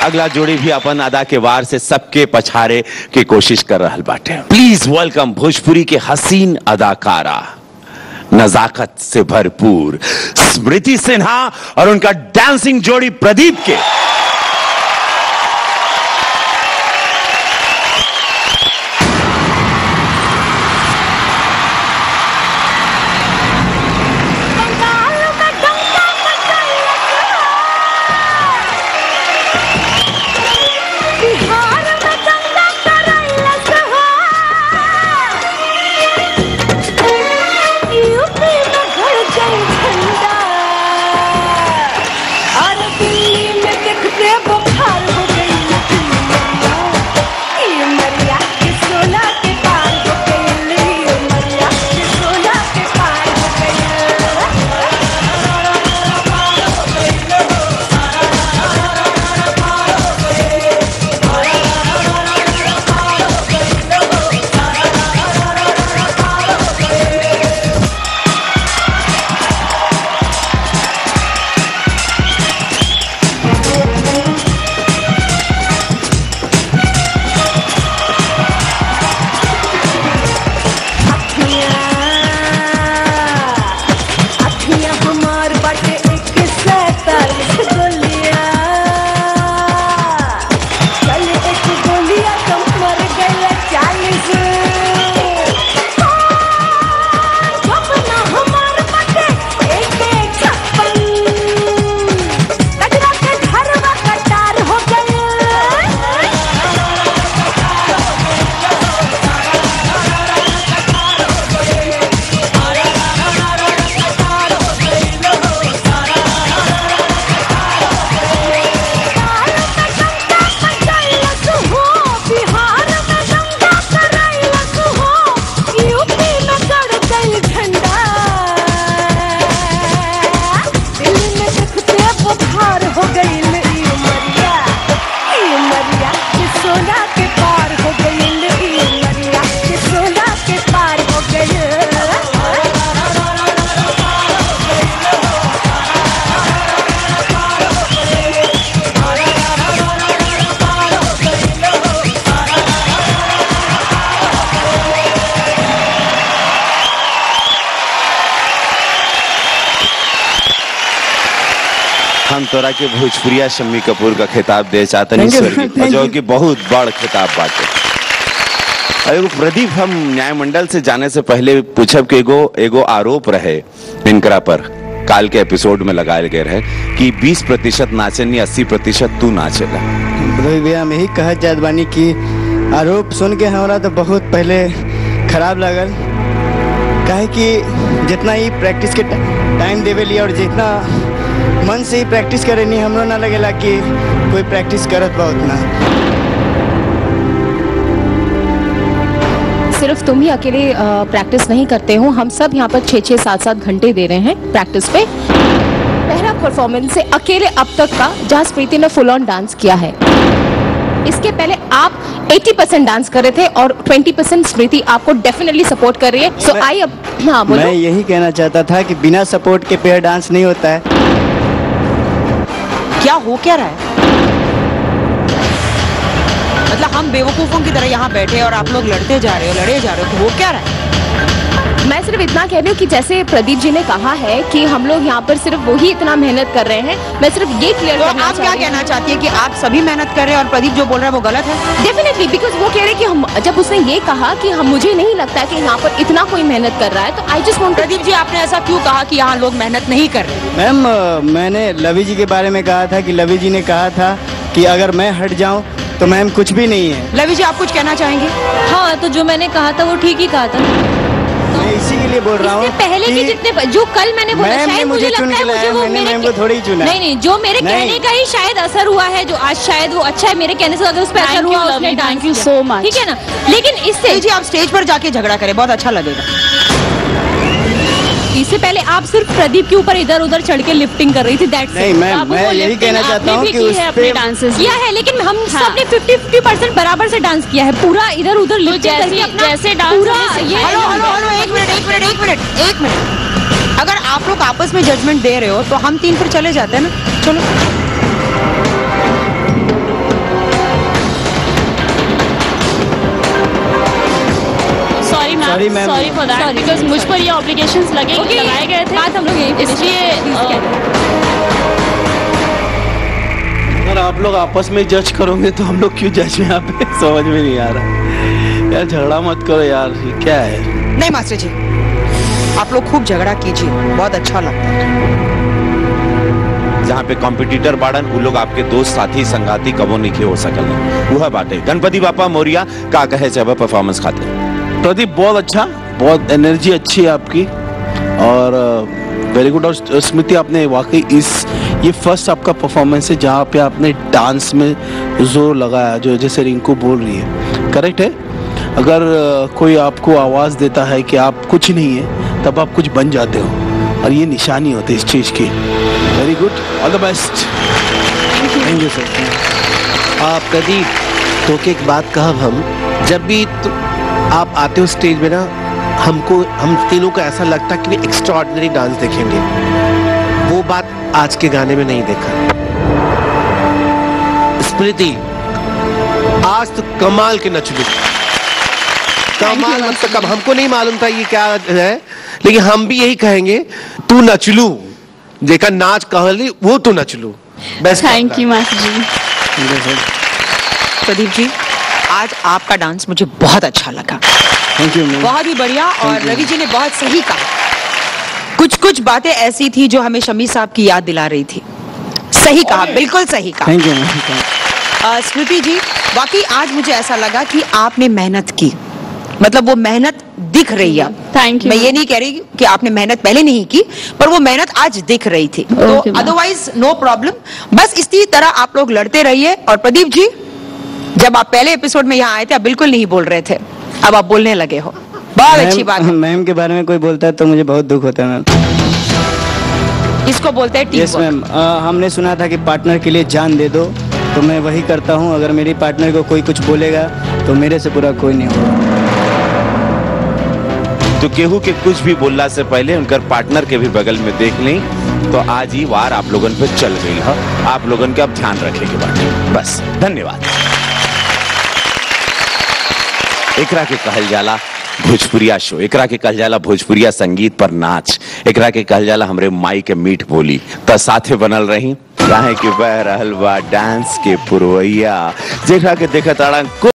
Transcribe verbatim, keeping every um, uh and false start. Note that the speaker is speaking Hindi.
अगला जोड़ी भी अपन अदा के वार से सबके पछारे की कोशिश कर रहा बाटे। प्लीज वेलकम भोजपुरी के हसीन अदाकारा, नजाकत से भरपूर स्मृति सिन्हा और उनका डांसिंग जोड़ी प्रदीप के। हम तोरा के भोजपुरिया शम्मी कपूर का खिताब दे चाहते नहीं, जो कि बहुत बड़ खिताब बाटे। एगो प्रदीप, हम न्याय मंडल से जाने से पहले पूछब कि एगो एगो आरोप रहे इनकरा पर काल के एपिसोड में लगाए गए रहे कि बीस प्रतिशत नाचनी अस्सी प्रतिशत तू नाचेला। भैया हम यही कह जात बानी कि आरोप सुन के हमारा तो बहुत पहले खराब लगल, काहे कि जितना ही प्रैक्टिस के टाइम देवे लिया और जितना मन से ही प्रैक्टिस करे नहीं, हमरो ना लगेला कि कोई प्रैक्टिस करत बा उतना। सिर्फ तुम ही अकेले प्रैक्टिस नहीं करते हो, हम सब यहाँ पर छः छः सात सात घंटे दे रहे हैं प्रैक्टिस पे। पहला परफॉर्मेंस से अकेले अब तक का जहाँ स्मृति ने फुल ऑन डांस किया है। इसके पहले आप अस्सी परसेंट डांस कर रहे थे और बीस परसेंट स्मृति आपको डेफिनेटली सपोर्ट कर रही है। सो आई अब हाँ बोलो। मैं यही कहना चाहता था कि बिना सपोर्ट के पेयर डांस नहीं होता है। क्या हो क्या रहा है? मतलब हम बेवकूफों की तरह यहाँ बैठे और आप लोग लड़ते जा रहे हो लड़े जा रहे हो, तो हो क्या रहा है? मैं सिर्फ इतना कह रही हूँ कि जैसे प्रदीप जी ने कहा है कि हम लोग यहाँ पर सिर्फ वही इतना मेहनत कर रहे हैं, मैं सिर्फ ये क्लियर तो करना आप क्या कहना चाहती है कि आप सभी मेहनत कर रहे हैं और प्रदीप जो बोल रहा है वो गलत है? डेफिनेटली, बिकॉज वो कह रहे हैं कि हम, जब उसने ये कहा कि हम मुझे नहीं लगता कि यहाँ पर इतना कोई मेहनत कर रहा है, तो I just want. Pradeep ji आपने ऐसा क्यों कहा कि यहाँ लोग मेहनत नहीं कर रहे? मैम मैंने लवी जी के बारे में कहा था कि लवी जी ने कहा था कि अगर मैं हट जाऊँ तो मैम कुछ भी नहीं है। लवी जी आप कुछ कहना चाहेंगे? हाँ, तो जो मैंने कहा था वो ठीक ही कहा था। मैं इसी के लिए बोल रहा हूँ पहले के जितने जो कल मैंने बोला, शायद मुझे लगता है मुझे वो मेरे को थोड़ी चुना। नहीं नहीं, जो मेरे कहने का ही शायद असर हुआ है, जो आज शायद वो अच्छा है मेरे कहने से अगर उस पर असर हुआ, उसने थैंक यू सो मच, ठीक है ना। लेकिन इससे जी आप स्टेज पर जाके झगड़ा करें, बहुत अच्छा लगेगा। इससे पहले आप सिर्फ प्रदीप के ऊपर इधर उधर चढ़ के लिफ्टिंग कर रही थी, दैट्स नहीं, मैं मैं यही कहना चाहता हूँ कि उस पे डांसेस किया है, लेकिन हम सबने फिफ्टी फिफ्टी परसेंट बराबर से डांस किया है, पूरा इधर उधर लिफ्टिंग करके अपना जैसे पूरा ये। हेलो हेलो हेलो, एक मिनट एक मिनट एक मिनट एक मिनट अगर आप लोग आपस में जजमेंट दे रहे हो तो हम तीन फिर चले जाते हैं ना। चलो sorry ma'am. Sorry for that because मुझ पर ये ऑब्लिगेशंस लगे लगाए गए थे बात हम लोग इसलिए अगर आप लोग आपस में जज करोगे तो हम लोग क्यों जज में यहाँ पे समझ में नहीं आ रहा यार। झगड़ा मत करो यार, ये क्या है। नहीं मास्टर जी, आप लोग खूब झगड़ा कीजिए, बहुत अच्छा लगता है। जहाँ पे कॉम्पिटिटर बाड़न वो लोग आपके दोस्त साथी संगाती कबो नहीं हो सकल वह बात है। गणपति बापा मौर्या का कहे चाहे परफॉर्मेंस खाते प्रदीप बहुत अच्छा, बहुत एनर्जी अच्छी है आपकी और वेरी गुड। और स्मृति आपने वाकई इस ये फर्स्ट आपका परफॉर्मेंस है जहाँ पे आपने डांस में जोर लगाया, जो जैसे रिंकू बोल रही है करेक्ट है। अगर कोई आपको आवाज़ देता है कि आप कुछ नहीं है तब आप कुछ बन जाते हो और ये निशानी होती है इस चीज़ की। Very good, all the best. Thank you sir. आप प्रदीप तो के एक बात कहा, हम जब भी तो आप आते हो स्टेज में ना, हमको हम तीनों को ऐसा लगता है कि एक्स्ट्रा ऑर्डिनरी डांस देखेंगे। वो बात आज के गाने में नहीं देखा। स्मृति आज तो कमाल के नचलू, कमाल मतलब कब हमको नहीं मालूम था ये क्या है, लेकिन हम भी यही कहेंगे तू नचलू, देखा नाच कहली वो तू नचलू। Best. Thank you master ji. Pradeep ji, आज आपका डांस मुझे बहुत अच्छा लगा, थैंक यू मैम। बहुत ही बढ़िया। और रवि जी ने बहुत सही कहा, कुछ कुछ बातें ऐसी थी जो हमें शमी साहब की याद दिला रही थी। सही कहा, बिल्कुल सही कहा। Thank you ma'am. अ, स्मृति जी, वाकई आज मुझे ऐसा लगा कि आपने मेहनत की, मतलब वो मेहनत दिख रही है। Thank you. मैं ये नहीं कह रही कि आपने मेहनत पहले नहीं की, पर वो मेहनत आज दिख रही थी। तो Okay, ma'am. Otherwise no problem. बस इसी तरह आप लोग लड़ते रहिए। और प्रदीप जी, जब आप पहले एपिसोड में यहाँ आए थे आप बिल्कुल नहीं बोल रहे थे, अब आप बोलने लगे हो, बहुत अच्छी बात है। मैम के बारे में कोई बोलता है तो मुझे बहुत दुख होता है मैम। इसको बोलते हैं टीम यस मैम। हमने सुना था कि पार्टनर के लिए जान दे दो, तो मैं वही करता हूँ। अगर मेरी पार्टनर को कोई कुछ बोलेगा तो मेरे से पूरा कोई नहीं होगा। तो केहू के कुछ भी बोलना से पहले उनकर पार्टनर के भी बगल में देख लें तो आज ही वार आप लोगन पे चल गई है। आप लोगन के अब ध्यान रखे के बाद बस। धन्यवाद। एकरा के कहल जाला भोजपुरिया शो, एकरा के कहल जाला भोजपुरिया संगीत पर नाच, एकरा के कहल जाला हमरे माई के मीठ बोली। तो साथे बनल रही काहे कि बह रहल बा डांस के पुरवैया, जेकरा के देखत आड़ा